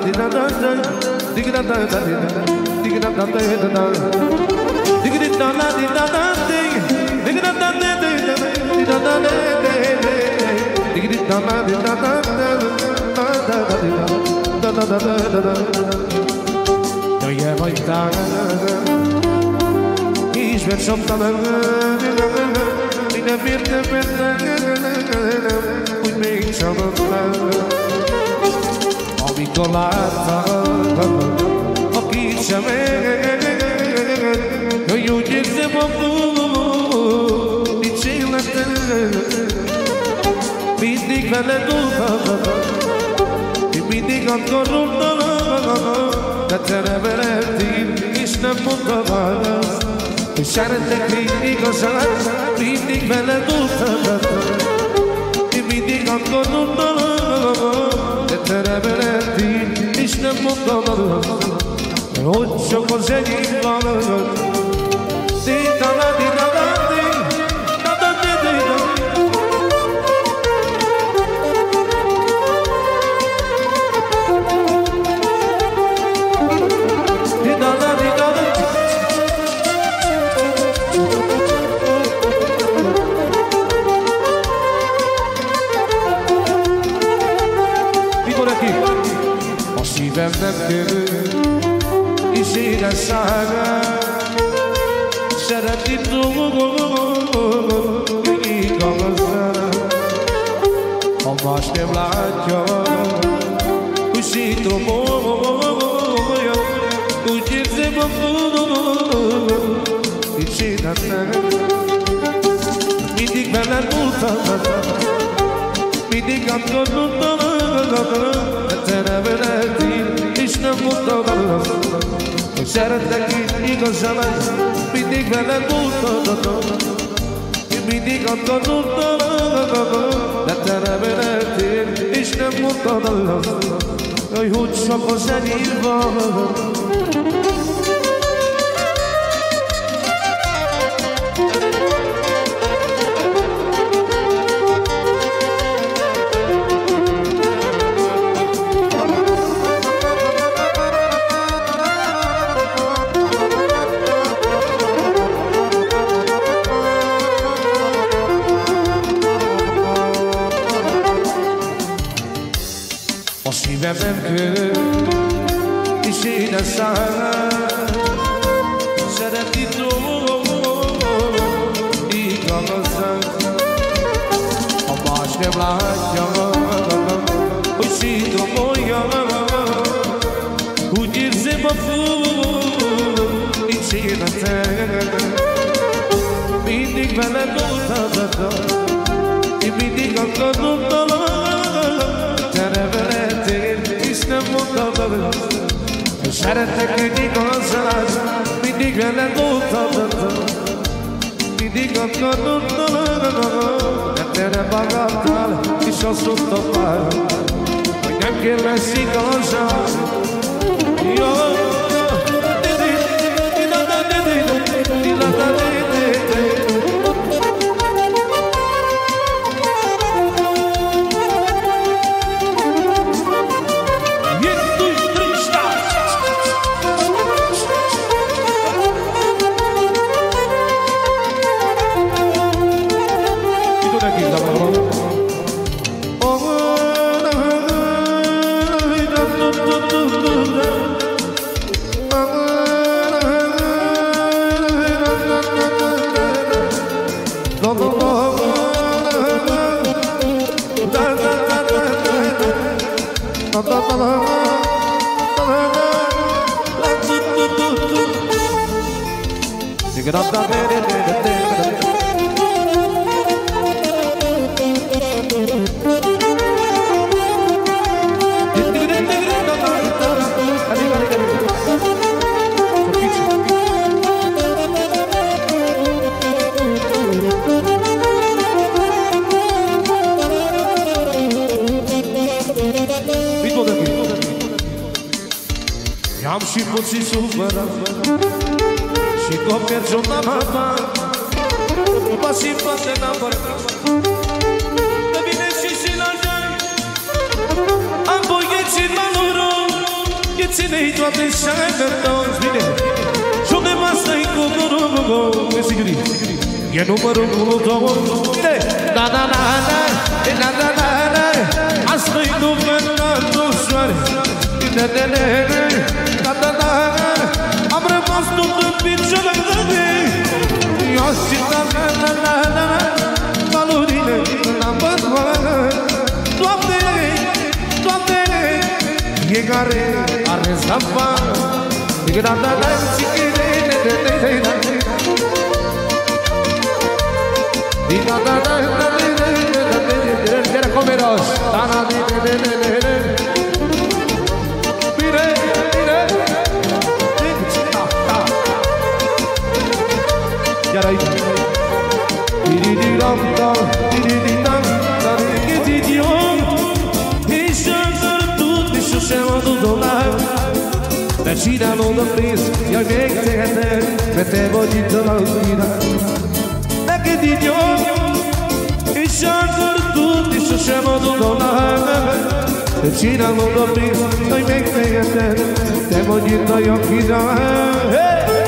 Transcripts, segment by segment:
Je vagy tán, ismert somtalan, minden mértében, úgy még csapatlan. Amikor láttam, akit sem hogy úgy érzem nincs életem. Mindig veled voltam, mindig akartam, de te nem eredtél, és nem mondta választ. És szeretlek még igazán, mindig veled voltam, mindig akartam, de te nem eredtél, és nem mondta választ. Hogy csak az enyém van, a szívem nem törő, és édesságát szeretni tudom, igazán. Ha más nem látja, úgy sítom, úgy érzem a fúdom, nincs életem. Mindig veled voltam, mindig akartam, de te nem eredtél, és nem mondtad azt, hogy szeretlek így igazán, mindig veled voltam, én mindig akartam, de te nem eredtél, és nem mondtad azt, hogy csak az enyém van. A szívem nem kő, és édesságát szeretni tudom, igazán. Ha más nem látja, hogy sírom olyan, úgy érzem a fúr, nincs életem. Mindig veled voltam, én mindig akartam, te nem eredtél, és nem mondtad azt, hogy szeretlek egy igazán, mindig veled voltam, mindig akartam, de te nem magadtál, és azt mondtam már, hogy nem kell lesz igazán. Am și puțin supărat și cu o persoană mama mă simt foarte înapărat. Că vine și la noi am băieți în malurul ținei toate șaină toți bine Și unde mă stai cu gurul E siguri E numărul 1, 2, bine Da, da, da, da, da, da, da, da Asta-i numărul soare Da, da, da, da, da, da Am rămas tot în picioare Eu simt la la la la la Valurine la bătoare Doamne, Doamne Fiecare are zapa Da, da, da, da, da, da, era comeros Da, da, Bine, bine Iar aici Diridiram-dam, diridiram Diridiram Ești-a tu, ești-a tu, dolar Vecina non da pris, io me te voglio la vita E che ti dio, e sciacor tutti, so scemo tu donare Vecina non da pris, io me te voglio io vita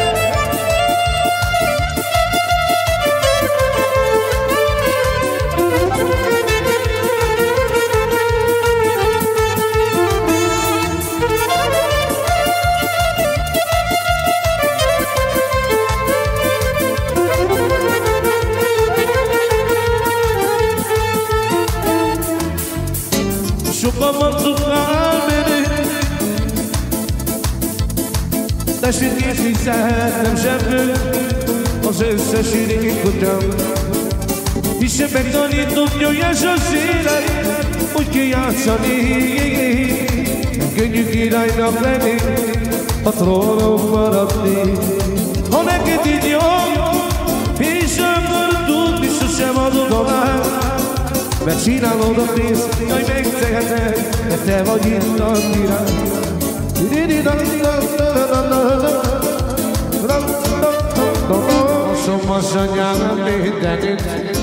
Da știți sincert, șeful O să se șiri cu tău I se bectoni dubbio ja șosire Uite ja țani Că nu ghidai na pleni Patronul fără pli One che ti dio I se vărdut I se se vădu dolar Vecina lo do pris Noi me te voglio tira Somos soñados de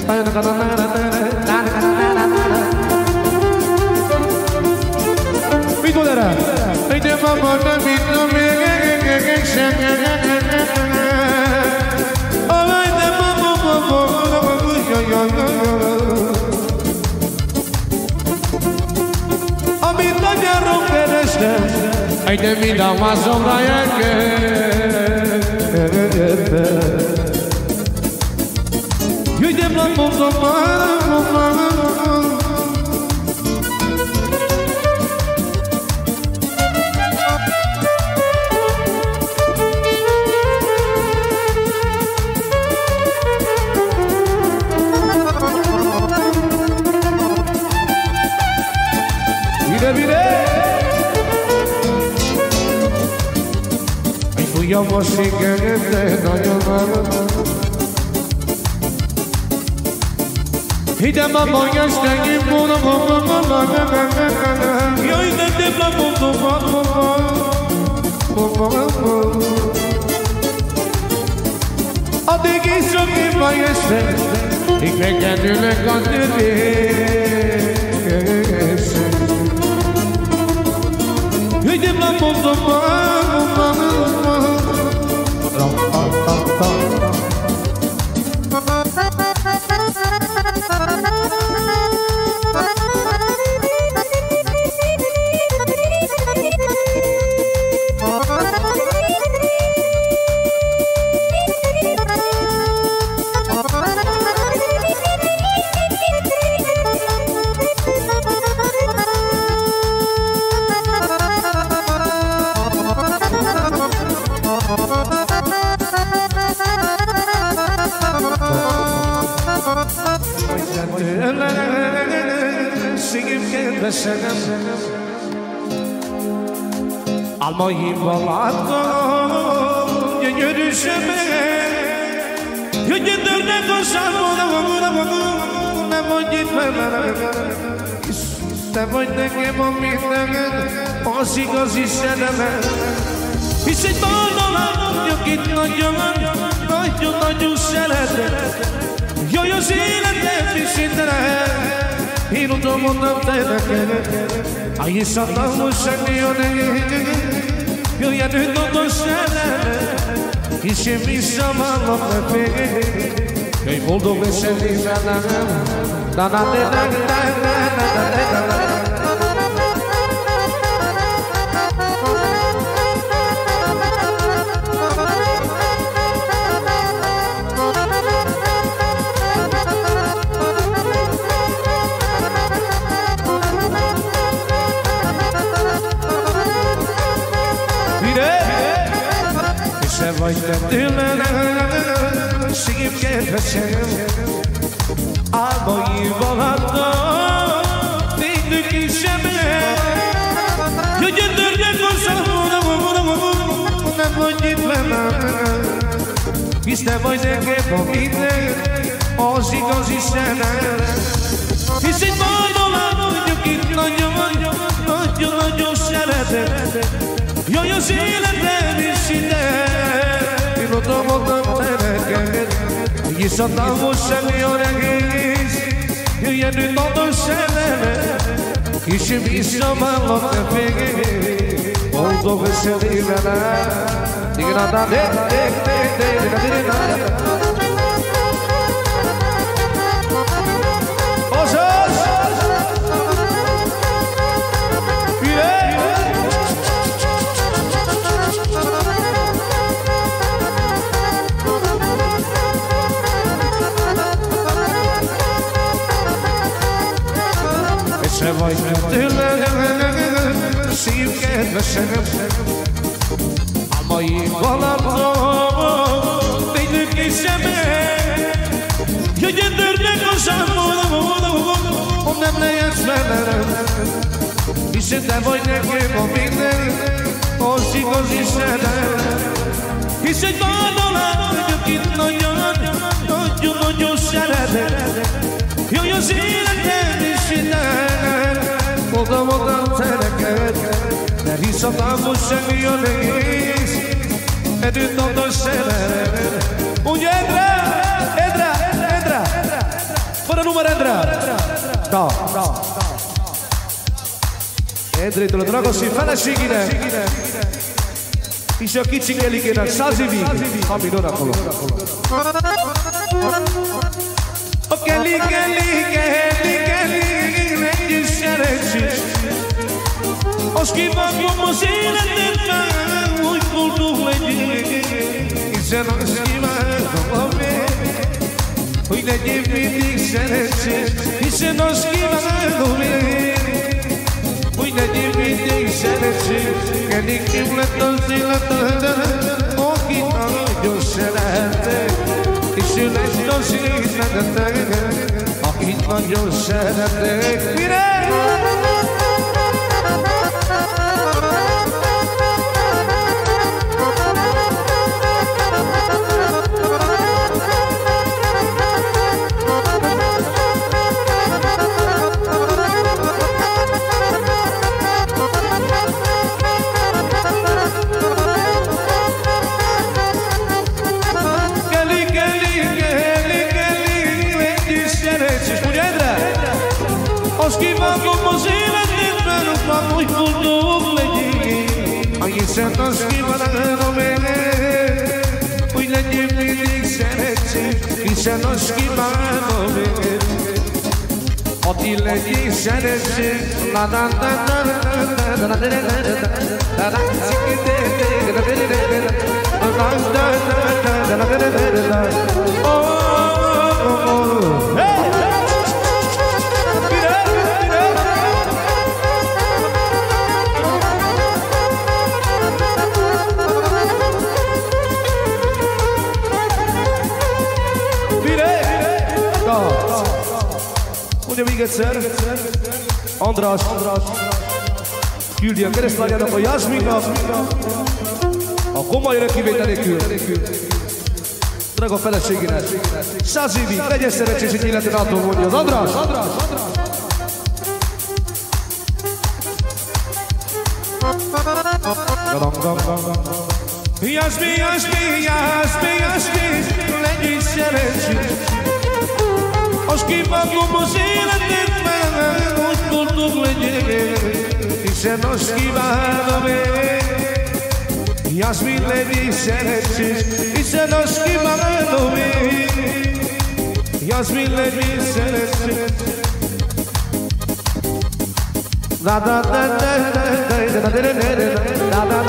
Mi dolera, mi te mamá mi no me Ay te mamá A mi la ya rompereste Ai de mi da uma sombra que Eu de blanco Io posso che te non I da mamma io stai in buona Io te plamo A te che so che vai essere I che tu le conti Io te plamo Al moim valato je yürüyüşeme Yo giderne koşar Ne voy gitme Ne voy de que momiten O sigo si seneme Y se todo la yo quito yo no yo selete Yo silente pisindere Y no tomo tante de que Ahí saltamos en mi jöjjön üdvös szerelem, és én visszavallom neked. Jöjj boldog leszel velem, se vagy te tőlem, szív kedvesem, álmaival adtam, tényleg is sem jöjjön törjek hozzám, nem vagy itt velem, hisz te vagy nekem a minden, az igazi szerelem. Hisz egy vadolán vagyok itt nagyon szeretem, jaj az életem is ide. Én oda mondtam te neked, hisz a távol semmi a egész, jöjjön üt adott szerelem, és én visszavállalom te végén, boldog veszel velem. Se vagy tőlem, szív kedvesem, álmaival adtam, tényleg is sem jöjjön törnek hozzám, nem lehetsz velem, hiszen te vagy nekem a minden, az igazi szerelem. Hisz egy vadolán vagyok itt nagyon szeretem, jöjj az életem is innen, oda mondom te neked, de hisz a távol semmi a nehéz, együtt adott szerelem. Úgy Edra, fără număr Edra. Da. Edrétől a dragoszi feleségének, és a kicsikelikének, Százivig, Hamidon acolo. O Kelly, egy szerencsés, o schimbakom az életedben, hogy boldog legyél, hiszen azt kívánom a még, hogy legyél mindig szerencsés, hiszen azt kívánom én, hogy legyél mindig szerencsés. Kelly lett az életedben, akit nagyon szeretek, és ő lesz az életedben, akit nagyon szeretek. Mire? Azt kívánom az életedben, hogy boldog legyél, hiszen azt kívánom én, hogy legyél mindig szerencsés, hiszen azt kívánom én, hogy legyél szerencsés. Mondja még egyszer, András küldi a keresztlányának, a Jászminnak, a komoly örökkivétel nélkül, drága feleségének, Százivig, legyen szerencsés egy életen ától, mondja az András. Jászmi, legyél szerencsés, azt kívánom az életedben, hogy boldog legyél, hiszen azt kívánom én, Jasmin legyen szerencsés, hiszen azt kívánom én. Jasmin legyen szerencsés. Da da da da da da da da da da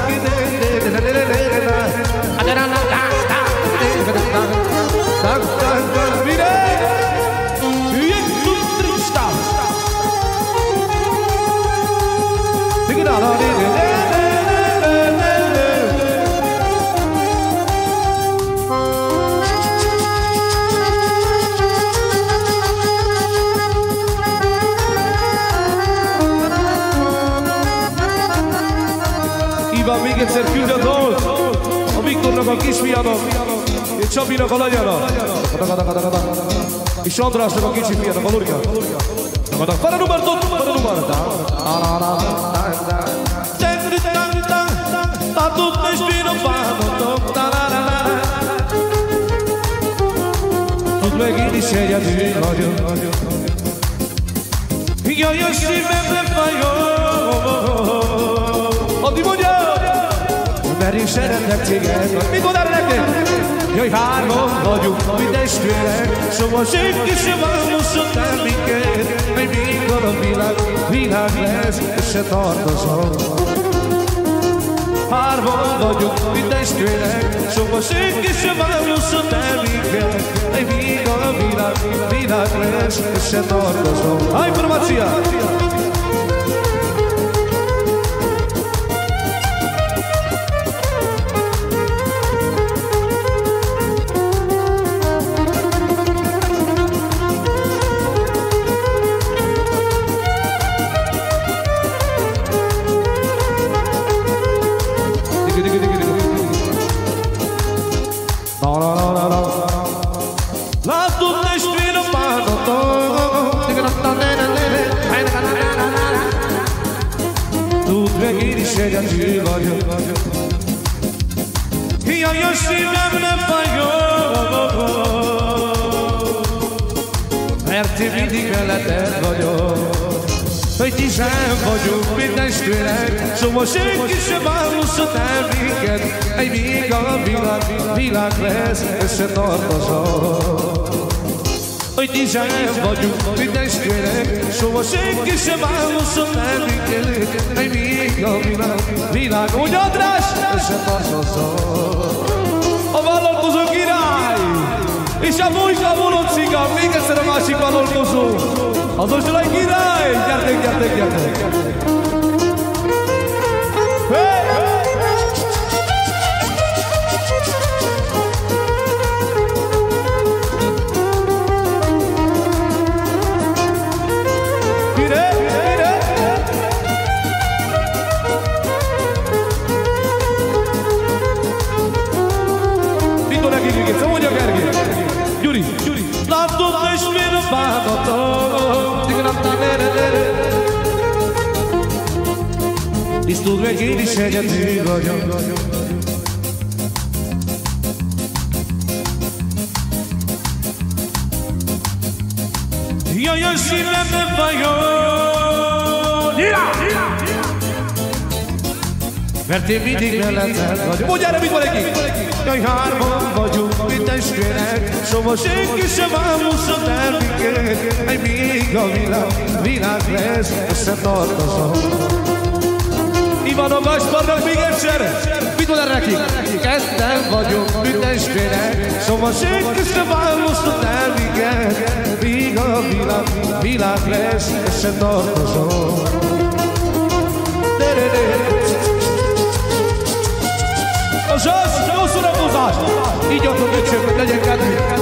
még egyszer küld a dalt a Viktornak, a kisfiának, és Csabinak, a lanyának, és Andrásnak, a kicsi fiának, a Lurinak. Para numertot, para numertot. Tatuk testvérem bánatok. Tudd meg, én is egyedül vagyok. Jaj, a szívem nem fájol. Addig mondja! Mert én szeretlek téged. Mit mondanak nektek? Jaj, hárman vagyunk, mi testvérek, soha senki sem választott el minket. Még mikor a világ lesz, és se tartozom. Hárman vagyunk, mi testvérek, soha senki sem választott el minket. Még mikor a világ lesz, és se tartozom. Ha informácia! Egyedül vagyok. Jaj, a szívem nem fájol, mert én mindig melletted vagyok. Hogy tizen vagyunk, mint testvérek, soha senki sem választott el minket. Egy még a világ lesz, összetartozom. Hogy tizen vagyunk, mint testvérek, soha senki sem választott el minket. Egy még a világ, úgy András, összetartozom. A vállalkozó király, és a Mújka Volocika, még egyszer a másik vállalkozó. Az Ostrolai király, gyertek, gyertek, gyertek. Látom testvérem bánatot, és tudd meg, én is egyedül vagyok. Jaj, a szívem nem fájol, mert én mindig melletted vagyok. Mondj erre, mit van nekik? Jaj, hárman vagyunk, mi testvérek, soha senki sem választott el minket. Egy még a világ lesz, összetartozom. Ivan a Gasparnak még egyszer, mit mond erre nekik? Ketten vagyunk, mi testvérek, soha senki sem választott el minket. Még a világ lesz, összetartozom. A zsasz, jó szórakozás! Így adom öcsök, hogy legyen kedvük.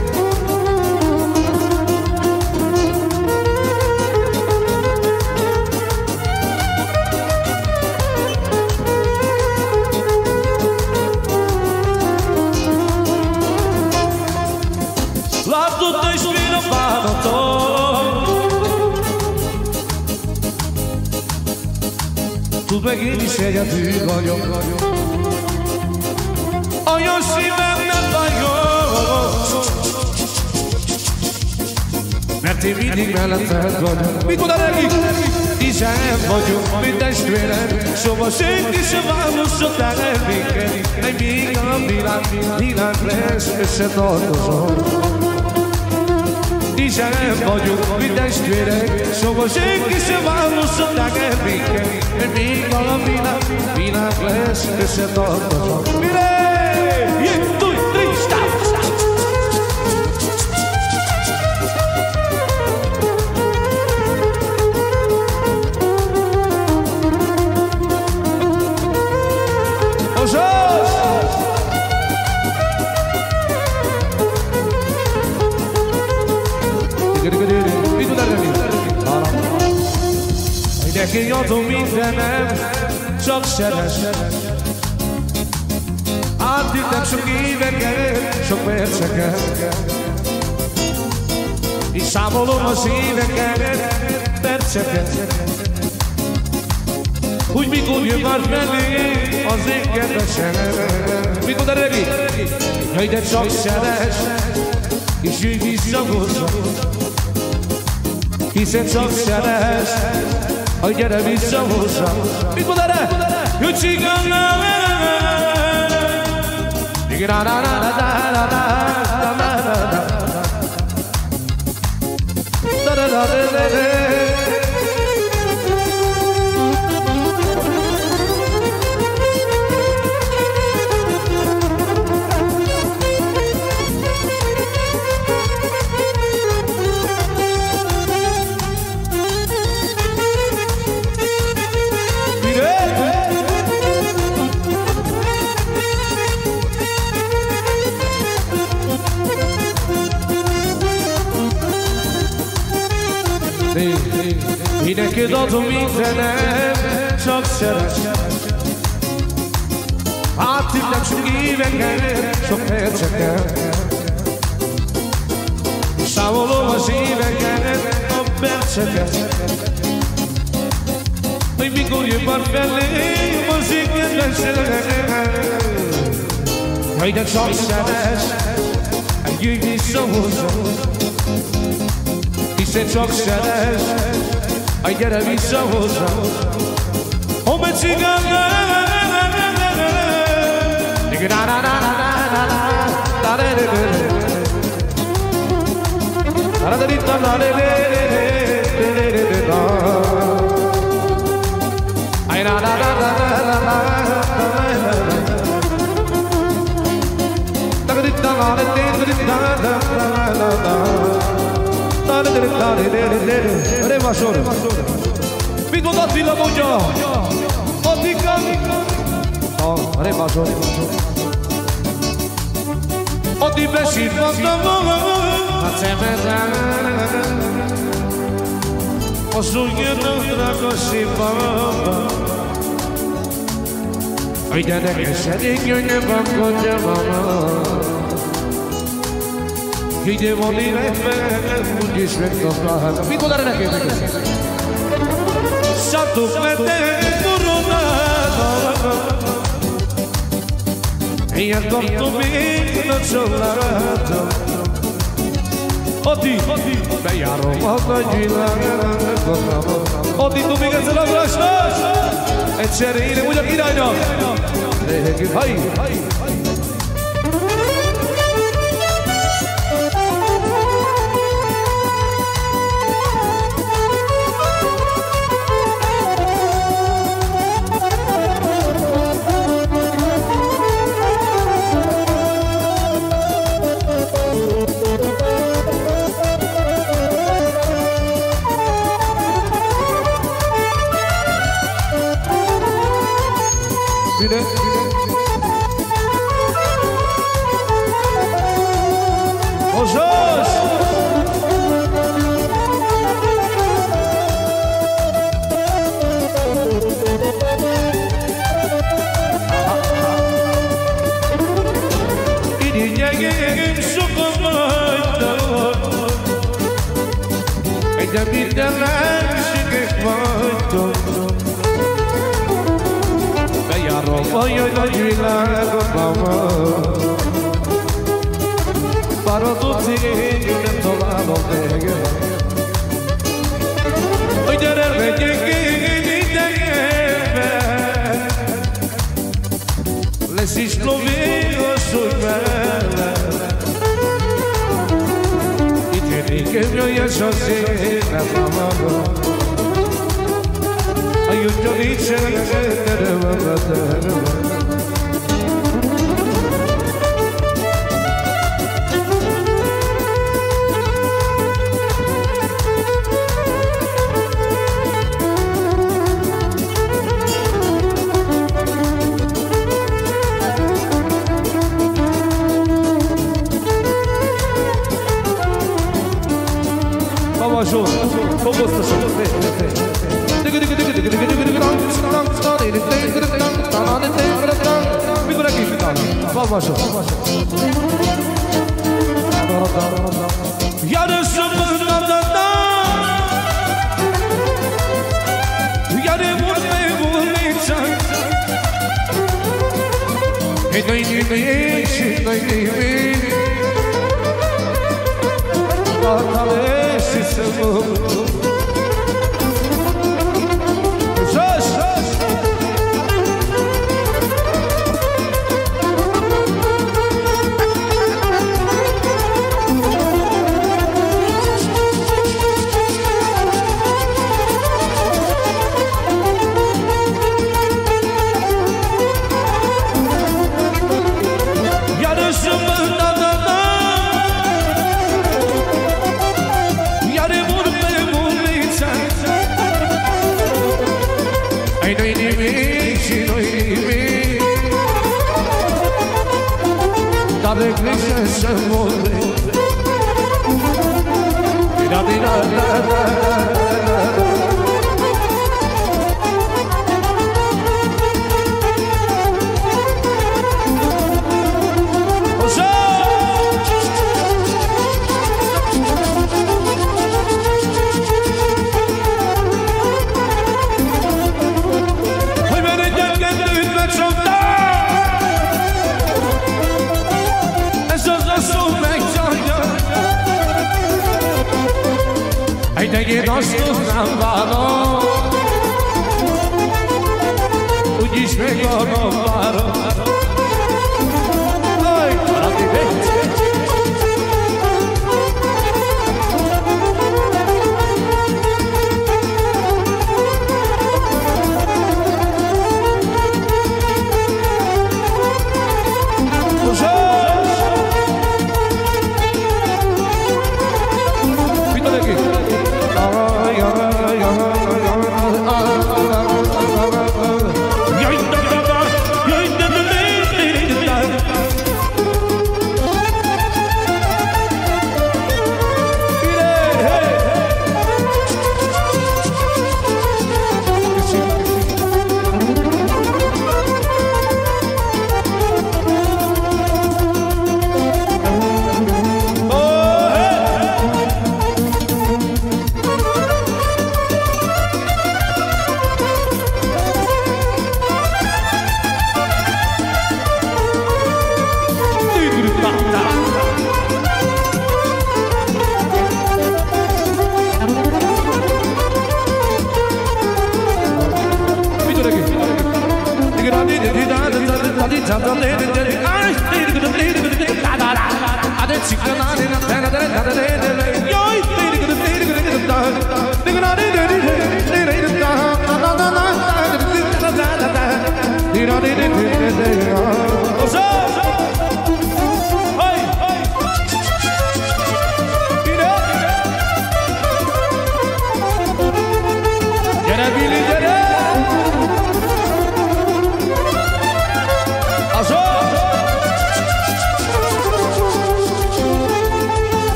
Látod testvérem bánatot, tudd meg, én is egyedül vagyok. A jó szívem nem fájol, mert én mindig melletted vagyok. Mit mondd nekik? És sem vagyunk, mint testvérek, soha senki sem választották el minket, egy még a világ lesz összetartozó. Mi sem vagyunk, mint testvérek, soha senki sem választották el minket, egy még a világ lesz összetartozó. Neki adom mindenem, csak szeres. Átittem sok éveket, sok perceket, és számolom az éveket, perceket, hogy mikor jön már felé az én kedvesem. Mikor de revi? Jaj, de csak szeres, és jöjj vissza hozzá, hiszen csak szeres. Hogy gyere vissza hozzá. Mit mond erre? Hogy csigana. Én neked adom mindenem, csak szeres. Átittem sok éveket, sok perceket, számolom az éveket, a perceket, hogy mikor jön már felém az én kedvesem. Jaj, de csak szeres, jöjj vissza hozzá, hiszen csak szeres, aj gyere vissza hozzá. Oh, me cigana. Mit mond Attila, mondja? Attika? Atti besírtottam a szemeden, a szúnyjának drága szívamba. Hogy gyerekesen én jöjjön bankodja mama. Ide van életben, úgyis megkapnál. Mit mond erre neked? Szartok mentek koronába, ilyen kaptam én a családom. Adi, bejárom a nagy világba. Adi, tu még egyszer agrásnás! Egyszer én úgy a királynyak! Haj! De minden lehetségek vagytok. Bejárom a jaj nagy világot, mama. Maradott én, nem találom véget. Hogy gyere, megyünk én, que yo ya soy la mamá. Ay, yo dice que te va a matar. Vamos junto, vamos junto. Figura aqui, vamos junto. Yarışım nada, yarı vurmayacak. Neydi, Esse amor Regresas amor Mira, mira, Degli nostros nambano Udziś mego nowaro Oj,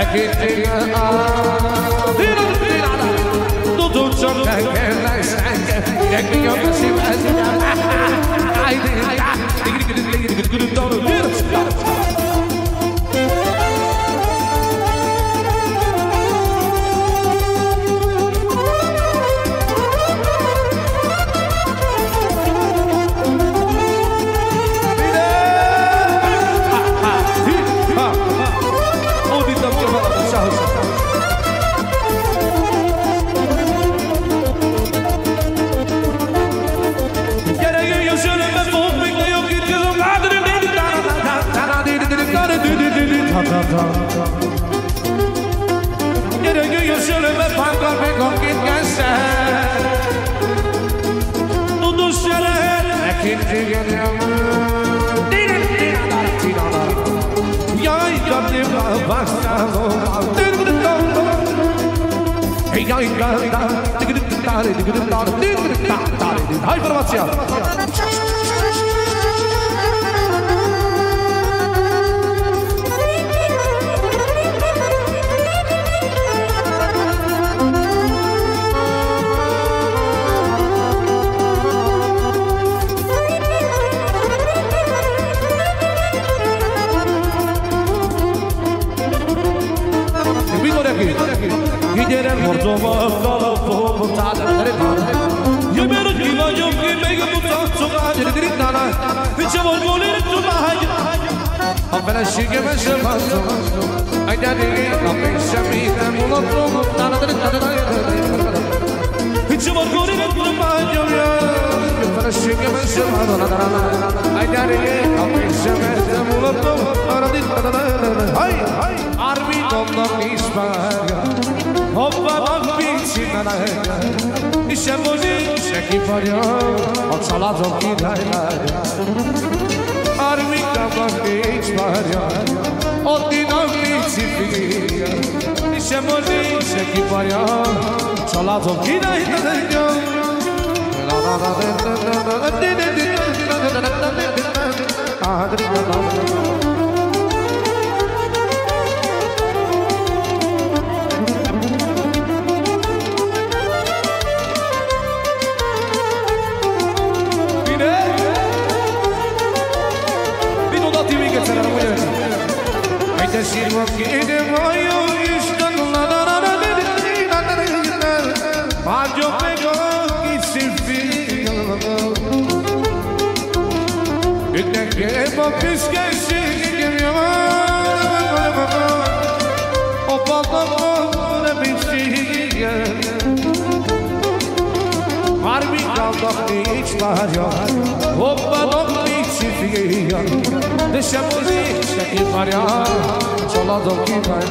Hai formația! Giderim Mordova, Dala, Popo, Tada, you better give on your feet, make a put so I did it. Which I won't go to my I'm gonna shake him as a muscle. I got it, I'll make some meat and we'll not throw Which I won't go to my I'm gonna shake him as a muscle. I got it, I'll make some meat and we'll not throw Hi, Army on the Nisbaga. Hoppa bak biçimene İşe bozu şeki farya Atsala çok gidaylar Armika bak hiç var ya O dinan biçimliği İşe bozu şeki farya Atsala çok gidaylar Sirvo che voglio Maggio pego chi si figa E te che po' più scherzi che mi amava O poco ne pisciga Armi calda hiç var ya Hoppa bak hiç figa Deixa música que faria Sola do que vai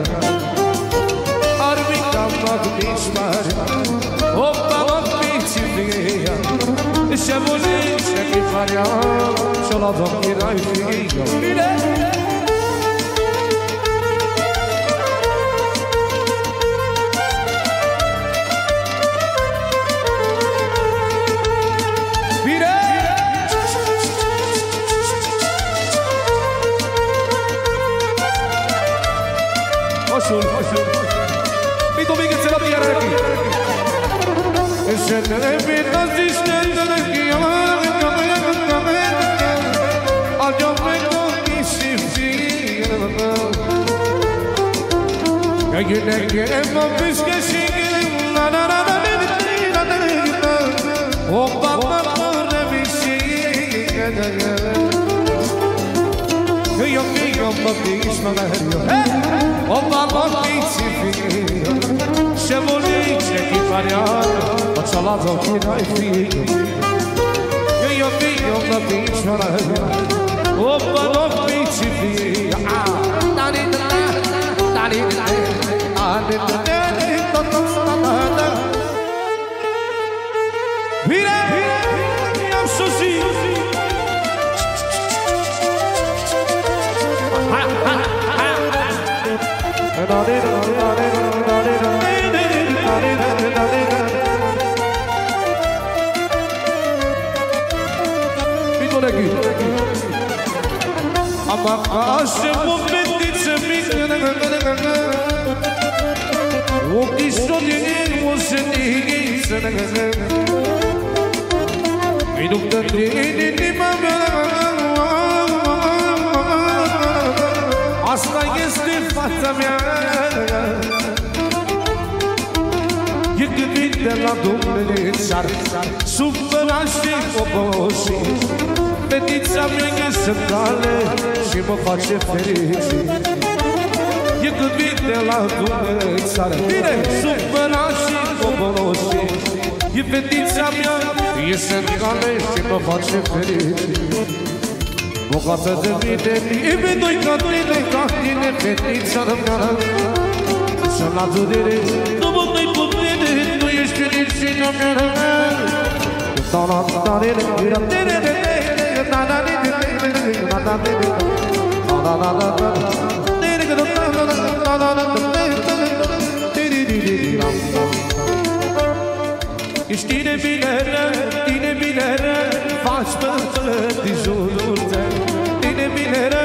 Armica bak história Opa bak biçimliğe Deixa música que faria Sola do que vai Mi domingo se la pierde aquí. Ese ne vidas distante de que al yo vengo y si figa. Que ne que mo pisque sin la la la la. O papa por mi siga. Yo digo papis magario. O papa si figa. Şevolik ki faryat Açala dokina figa. Yo digo papis magario. O papa si figa. Dani dani dani dani. Mira, I'm so sick. Ama aşığım bu bendişe bir Ochii șodini o să nighi să ne găsem îi duc din inima mea. Asta este fața mea. E când vin de la Dumnezeu supărat și obosit, fetița mea iese cale și mă face fericit. E când vin de la Dumnezeu bine, supărat și obosit, e fetița mea iese cale și mă face fericit. Bogată de mine, nimeni nu-i ca tine, fetița mea. Să-mi la durere, nu mă mai putere, nu ești fericită mea. Ești tine bine ră, faci pățări din jurul tău. Tine bine ră,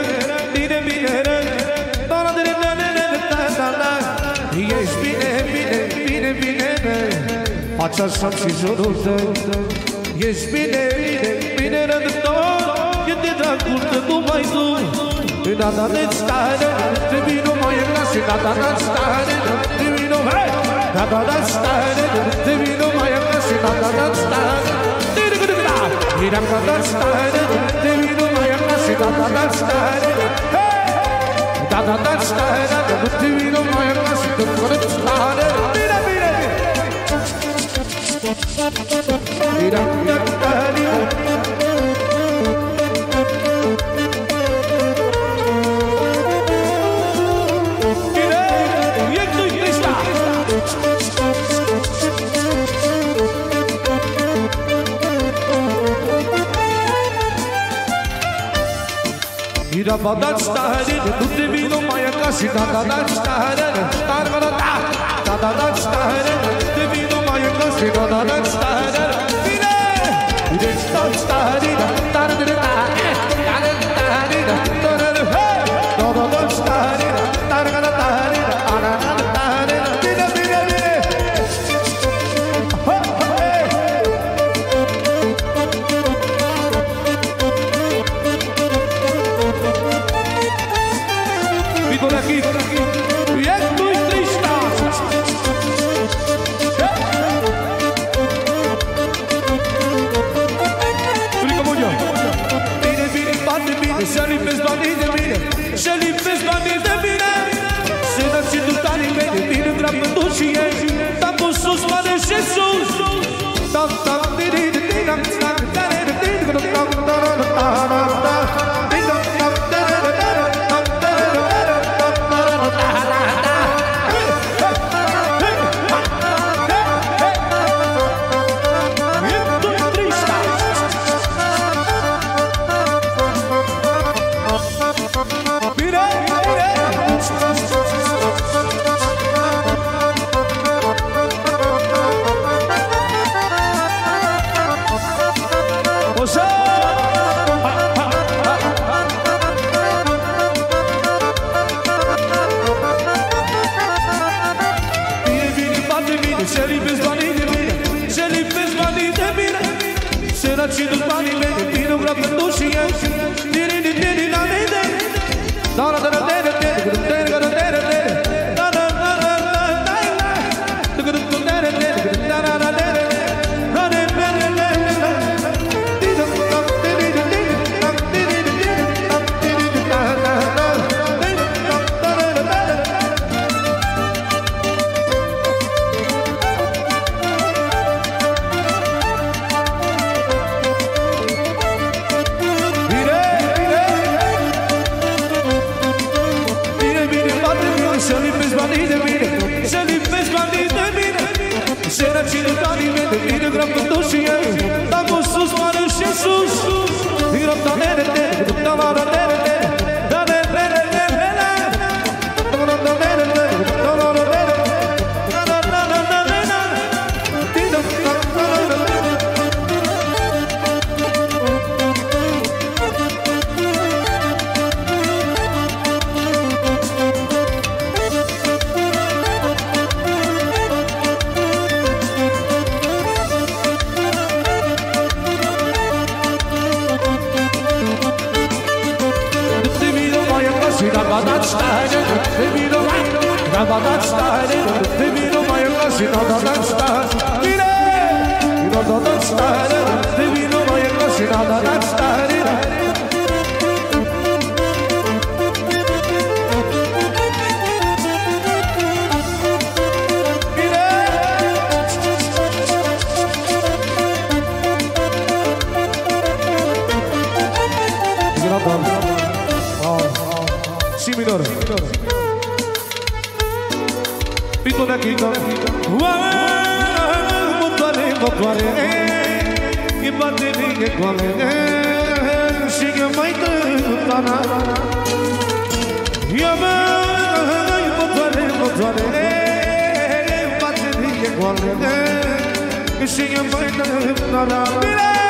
ești bine, faci așa și jurul tău. Ești bine ră de tot, e de dragul tău numai tu. Da-da-da-ți tare, te vino mai e glas și da-da-da-ți tare, te vino mai da-da-da-ți tare, te vino mai e glas și da-da-da-ți tare. Da-da-da-ți tare, te vino mai e glas și da-da-da-ți tare. Da-da-da-ți tare, te vino mai e glas și da-da-da-ți tare. Da-da-da-ți tare, tu te vino mai acasă. Da-da-da-ți tare, da-da-da-ți tare, te vino mai acasă. Da-da-da-ți tare, bine! Da-da-ți tare, da-da-da-ți tare, bine, bine, bine! Vitor aqui, e tu triste. Brinca muito. Bine, bate bine, se ali fez bandido bine, se ali fez bandido bine. Se não te do tani bine, bine gravando și e, tá com sus mane Jesus. Tam tam bine, bine, tam tam bine, bine, tam tam da stare, divino mai così da stare, divino da stare, divino mai così da stare. Si minore Pito da Kiko Motuare Che batte di che quale Si che mai te tana Yama Motuare Batte di che quale Si che mai te tana